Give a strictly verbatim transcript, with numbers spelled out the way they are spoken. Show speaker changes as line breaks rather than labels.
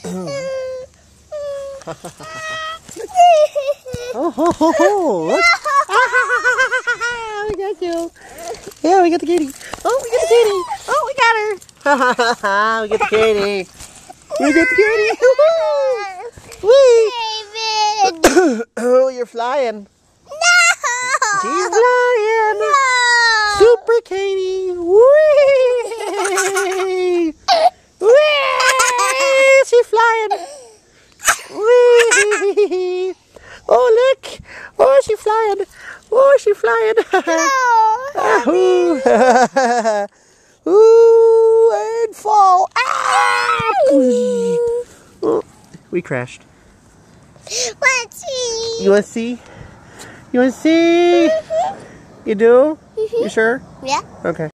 Oh, ho, ho, ho. Look. We got you. Yeah, we got the kitty. Oh, we got the kitty. Oh, we got her. We got the kitty. We got the kitty. Wee. Oh, you're flying.
No.
She's flying.
No.
Super Katie. Wee. Wee. She's flying. Wee. Oh, look. Oh, she's flying. Oh, she's flying.
No.
Ooh, and fall. Ah! Oh, we crashed.
Let's see.
You want to see? You want to see? You do? You sure?
Yeah.
Okay.